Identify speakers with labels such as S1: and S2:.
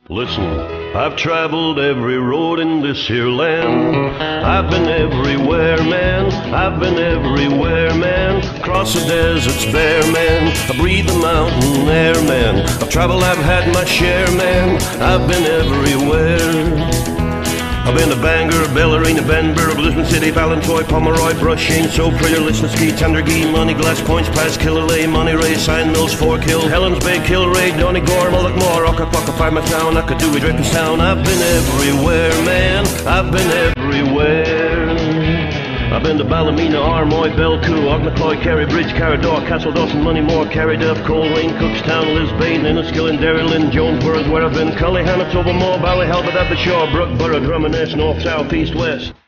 S1: Listen, I've traveled every road in this here land. I've been everywhere, man. I've been everywhere, man. Across the deserts bare, man. I breathe the mountain air, man. I've traveled, I've had my share, man. I've been everywhere. I've been to Bangor, Bellarine, Benburb, Lisbon City, Ballantoy, Pomeroy, Brushing, So Prayer, Lisnaskey, Tandergee, Money, Glass Points, Pass, Killalay, Monterey, Sign Mills, Fork Hill, Helens Bay, Kilray, Donegal, Mullaghmore, Ockapoka, Firemantown, Akadooey, Draperstown. I've been everywhere, man. I've been everywhere. I've been to Ballymena, Armoy, Belcoo, Aughnacloy, Kerry Bridge, Carradore, Castle Dawson, Moneymore, Carryduff, Coleraine, Cookstown, Lisbane, Enniskillen, Derrylin, Jonesborough, where I've been, Cully, Hanna, Tobermore, Ballyhalbert, Abbashaw, Brookborough, Drummoness, North, South, East, West.